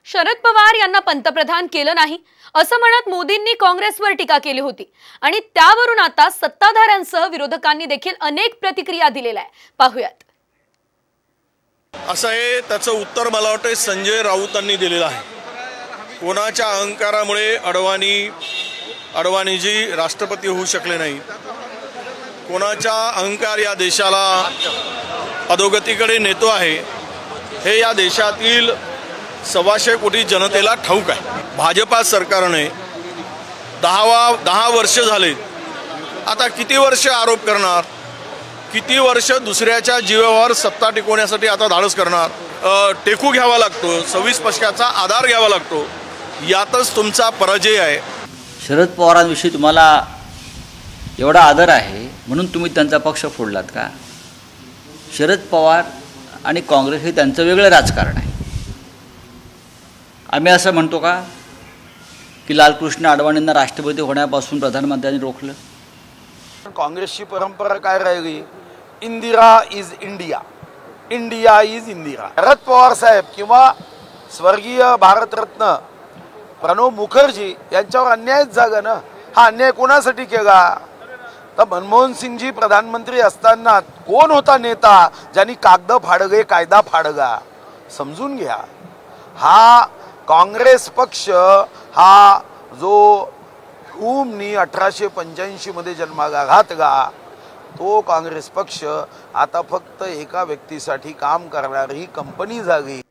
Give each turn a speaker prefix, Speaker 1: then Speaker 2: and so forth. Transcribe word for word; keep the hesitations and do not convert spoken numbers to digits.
Speaker 1: शरद पवार यांना पंतप्रधान केलं नाही असं म्हणत मोदींनी काँग्रेसवर टीका केली होती आणि त्यावरून आता सत्ताधाऱ्यांसह विरोधकांनी देखील अनेक प्रतिक्रिया दिलेल्या आहेत. पाहूयात.
Speaker 2: असं आहे त्याचं उत्तर मला वाटतं संजय राऊतांनी दिलेलं आहे. कोणाच्या अहंकारामुळे अडवाणी अडवाणीजी राष्ट्रपती होऊ शकले नाही. कोणाचा अहंकार या देशाला अधोगतीकडे नेतो आहे हे या देशातील सव्वाशे कोटी जनतेला ठाऊक आहे. भाजपा सरकारने दहावा दहा वर्ष झाले. आता किती वर्ष आरोप करणार, किती वर्ष दुसऱ्याच्या जीवावर सत्ता टिकवण्यासाठी आता धाडस करणार. टेकू घ्यावा लागतो, सव्वीस पक्षाचा आधार घ्यावा लागतो. यातच तुमचा पराजय आहे.
Speaker 3: शरद पवारांविषयी तुम्हाला एवढा आदर आहे म्हणून तुम्ही त्यांचा पक्ष फोडलात का? शरद पवार आणि काँग्रेस हे त्यांचं वेगळं राजकारण आहे. आम्ही असं म्हणतो का की लालकृष्ण अडवाणींना राष्ट्रपती होण्यापासून प्रधानमंत्र्यांनी रोखलं?
Speaker 4: काँग्रेसची परंपरा काय राहिली? Indira is India, India is Indira. Sharad Pawar साहेब किंवा स्वर्गीय भारतरत्न प्रणव मुखर्जी यांच्यावर अन्यायच झाला ना. हा अन्याय कोणासाठी केला? तर मनमोहन सिंगजी प्रधानमंत्री असताना कोण होता नेता ज्यांनी कागद फाडगे कायदा फाडगा? समजून घ्या. हा काँग्रेस पक्ष हा जो हुमनी अठराशे पंच्याऐंशी मध्ये जन्माला घातला तो काँग्रेस पक्ष आता फक्त एका व्यक्तीसाठी काम करणारी कंपनी झाली.